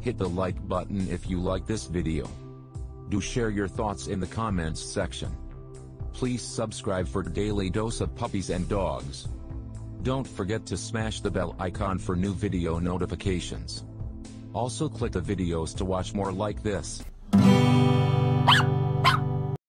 Hit the like button if you like this video. Do share your thoughts in the comments section. Please subscribe for daily dose of puppies and dogs. Don't forget to smash the bell icon for new video notifications. Also click the videos to watch more like this.